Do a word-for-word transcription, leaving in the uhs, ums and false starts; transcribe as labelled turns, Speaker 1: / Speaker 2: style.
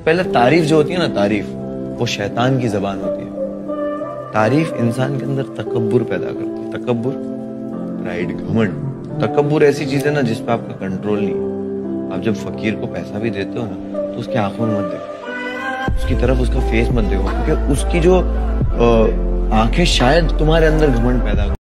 Speaker 1: पहले तारीफ जो होती है ना, तारीफ वो शैतान की जबान होती है। तारीफ इंसान के अंदर तकब्बुर पैदा करती है। तकब्बुर, प्राइड, घमंड। तकब्बुर ऐसी चीज है ना जिस पे आपका कंट्रोल नहीं है। आप जब फकीर को पैसा भी देते हो ना तो उसकी आंखों में मत देखो, उसकी तरफ उसका फेस मत देखो, क्योंकि उसकी जो आंखें शायद तुम्हारे अंदर घमंड पैदा